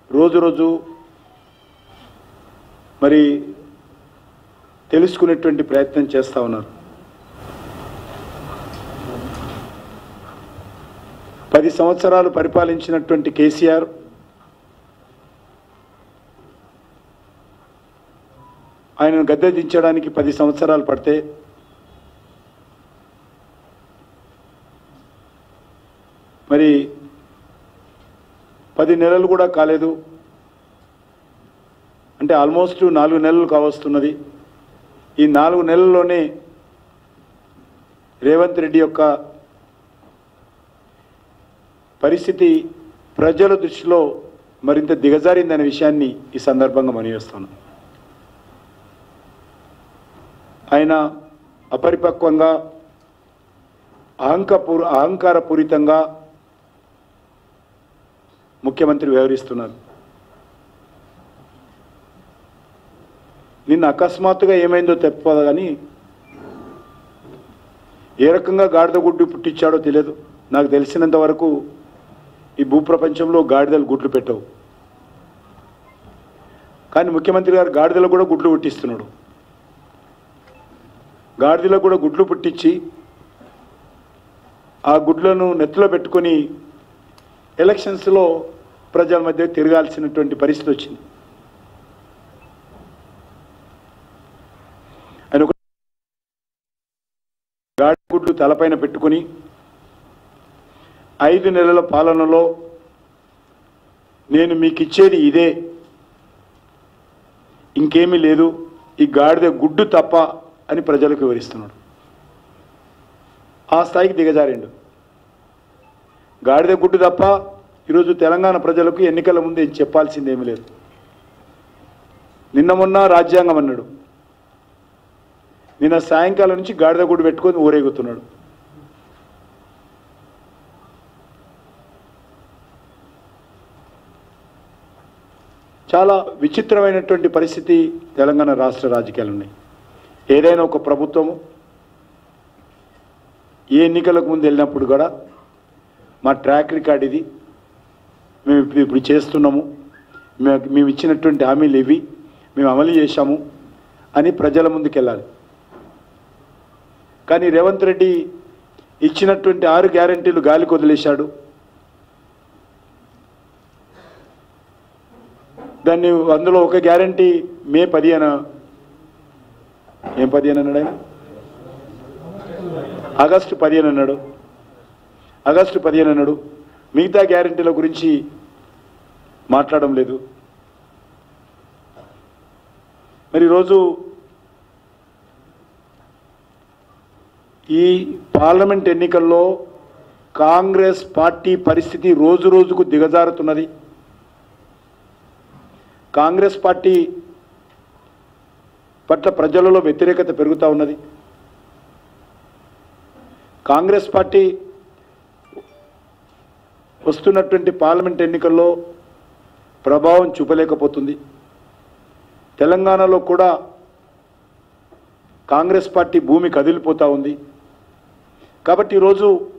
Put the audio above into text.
రోజు రోజు మరి తెలుసుకునేటువంటి ప్రయత్నం చేస్తూ ఉన్నారు. 10 సంవత్సరాలు పరిపాలించినటువంటి కేసీఆర్ ఆయనను గద్దె దించడానికి 10 సంవత్సరాలు పడితే మరి 10 నెలలు కూడా కాలేదు, అంటే ఆల్మోస్ట్ 4 నెలలు కావస్తున్నది. ఈ 4 నెలల్లోనే రేవంత్ రెడ్డి యొక్క పరిస్థితి ప్రజల దృష్టిలో మరింత దిగజారిందనే విషయాన్ని ఈ సందర్భంగా మనవిస్తున్నాను. ఆయన అపరిపక్వంగా అహంకారపూరితంగా ముఖ్యమంత్రి వ్యవహరిస్తున్నారు. నిన్న అకస్మాత్తుగా ఏమైందో చెప్పదు కానీ ఏ రకంగా గాడిద గుడ్డు పుట్టించాడో తెలియదు. నాకు తెలిసినంత వరకు ఈ భూప్రపంచంలో గాడిదలు గుడ్లు పెట్టవు, కానీ ముఖ్యమంత్రి గారు గాడిదలు కూడా గుడ్లు పుట్టిస్తున్నాడు. గాడిదలకు కూడా గుడ్లు పుట్టించి ఆ గుడ్లను నెత్తిలో పెట్టుకొని ఎలక్షన్స్లో ప్రజల మధ్య తిరగాల్సినటువంటి పరిస్థితి వచ్చింది. ఆయన గాడి గుడ్లు తలపైన పెట్టుకుని 5 నెలల పాలనలో నేను మీకు ఇచ్చేది ఇదే, ఇంకేమీ లేదు, ఈ గాడిద గుడ్డు తప్ప అని ప్రజలకు వివరిస్తున్నాడు. ఆ స్థాయికి దిగజారిండు. గాడిద గుడ్డు తప్ప ఈరోజు తెలంగాణ ప్రజలకు ఎన్నికల ముందు ఏం చెప్పాల్సిందేమీ లేదు. నిన్న మొన్న రాజ్యాంగం అన్నాడు, నిన్న సాయంకాలం నుంచి గాడిద గుడ్డు పెట్టుకొని ఊరేగుతున్నాడు. చాలా విచిత్రమైనటువంటి పరిస్థితి తెలంగాణ రాష్ట్ర రాజకీయాలు ఉన్నాయి. ఏదైనా ఒక ప్రభుత్వము ఏ ఎన్నికలకు ముందు వెళ్ళినప్పుడు కూడా మా ట్రాక్ రికార్డ్ ఇది, మేము ఇప్పుడు చేస్తున్నాము, మేము ఇచ్చినటువంటి హామీలు ఇవి, మేము అమలు చేశాము అని ప్రజల ముందుకు వెళ్ళాలి. కానీ రేవంత్ రెడ్డి ఇచ్చినటువంటి 6 గ్యారెంటీలు గాలికి వదిలేశాడు. దాన్ని అందులో ఒక గ్యారెంటీ మే 15 ఏం 15 అన్నాడు ఆయన, ఆగస్టు 15 అన్నాడు, ఆగస్టు 15 అన్నాడు. మిగతా గ్యారెంటీల గురించి మాట్లాడడం లేదు. మరి ఈరోజు ఈ పార్లమెంట్ ఎన్నికల్లో కాంగ్రెస్ పార్టీ పరిస్థితి రోజు రోజుకు దిగజారుతున్నది. కాంగ్రెస్ పార్టీ పట్ల ప్రజలలో వ్యతిరేకత పెరుగుతూ ఉన్నది. కాంగ్రెస్ పార్టీ వస్తున్నటువంటి పార్లమెంట్ ఎన్నికల్లో ప్రభావం చూపలేకపోతుంది. తెలంగాణలో కూడా కాంగ్రెస్ పార్టీ భూమి కదిలిపోతూ ఉంది. కాబట్టి ఈరోజు